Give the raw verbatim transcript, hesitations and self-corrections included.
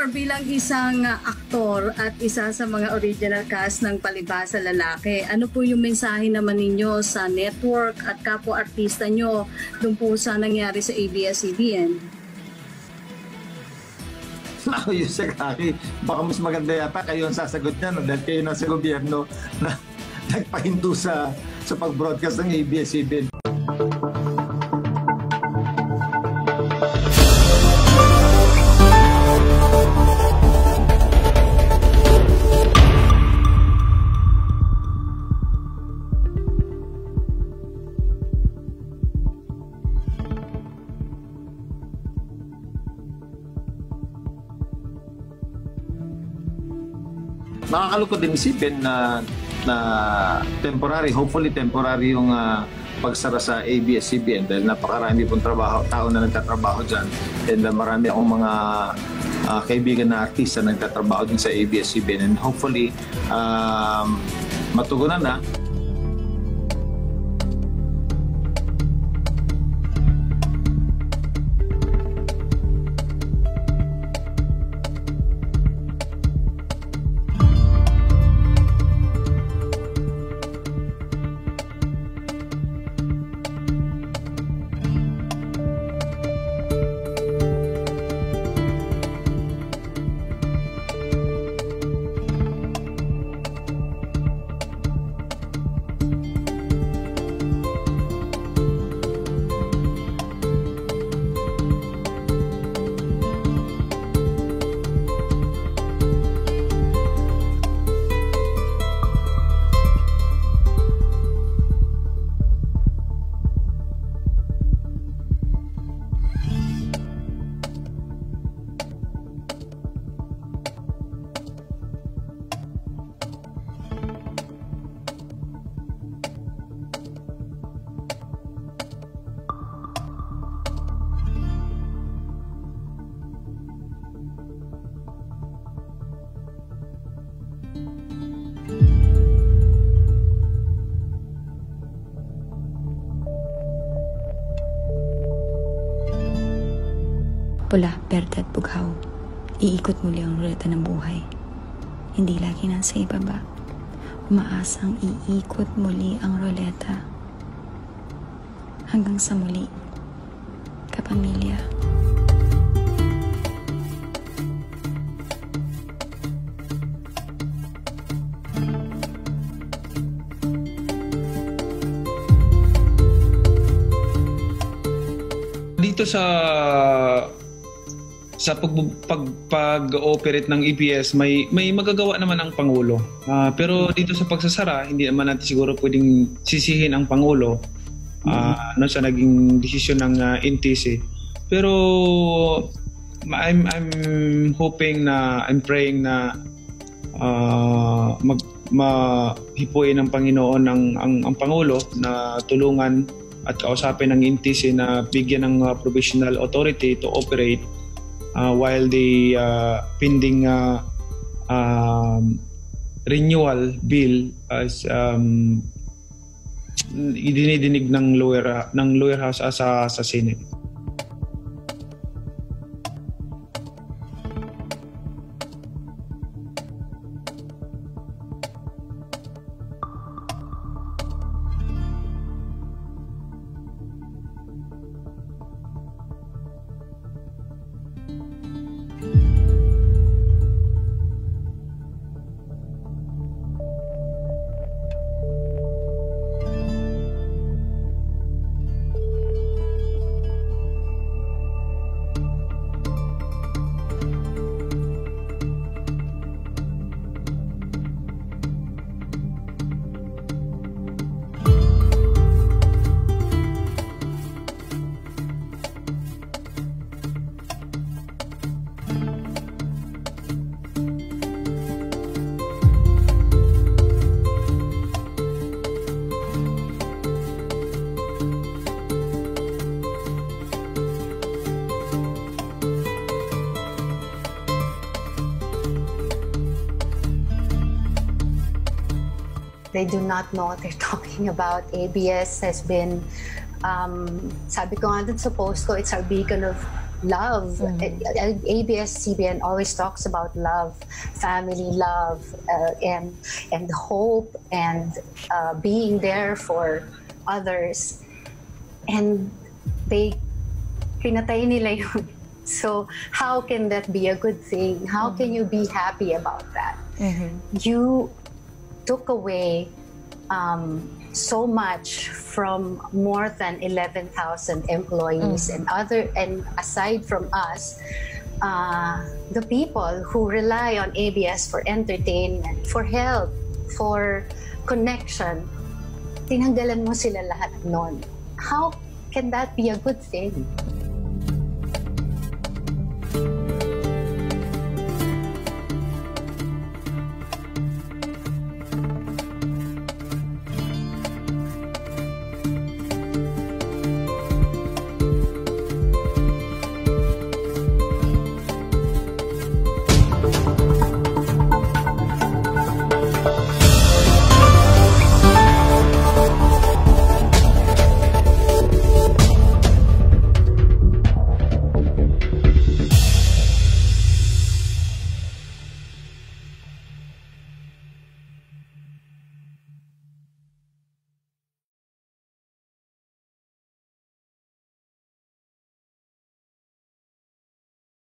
Mayor, bilang isang uh, aktor at isa sa mga original cast ng Palibhasa Lalaki, ano po yung mensahe naman ninyo sa network at kapwa-artista nyo dun po sa nangyari sa A B S C B N? Ako yung sakari, baka mas maganda yata kayo ang sasagot niya, no? Dahil kayo nasa gobyerno na nagpahinto sa, sa pag-broadcast ng A B S C B N. Nakakalungkot din isipin na, na temporary, hopefully temporary yung uh, pagsara sa A B S C B N dahil napakarami pong trabaho, tao na nagtatrabaho dyan and uh, marami akong mga uh, kaibigan na artista na nagtatrabaho din sa A B S C B N and hopefully um, matugunan na. Pula, berde at bughaw. Iikot muli ang ruleta ng buhay. Hindi lagi nasa ibaba. Umaasang iikot muli ang ruleta. Hanggang sa muli, kapamilya. Dito sa sa pag, pag, pag-ooperate ng A B S, may may magagawa naman ang Pangulo. Uh, pero dito sa pagsasara, hindi naman natin siguro pwedeng sisihin ang Pangulo. Uh, ano sa naging desisyon ng uh, N T C. Pero I'm I'm hoping na I'm praying na uh, mag mahipuin ng Panginoon ng ang, ang Pangulo na tulungan at kausapin ng N T C na bigyan ng uh, provisional authority to operate uh, while the uh, pending uh, um, renewal bill as um, idinidinig ng lower ng lower house uh, sa sa Senate. They do not know what they're talking about. A B S has been, um, sabi ko nga dun sa post ko, it's our beacon of love. A B S C B N always talks about love, family love, uh, and and hope, and uh, being there for others. And they pinatay nila yun. So how can that be a good thing? How can you be happy about that? Mm-hmm. You took away um, so much from more than eleven thousand employees, Mm-hmm. and other and aside from us, uh, the people who rely on A B S for entertainment, for help, for connection, tinanggalan mo sila lahat nun. How can that be a good thing?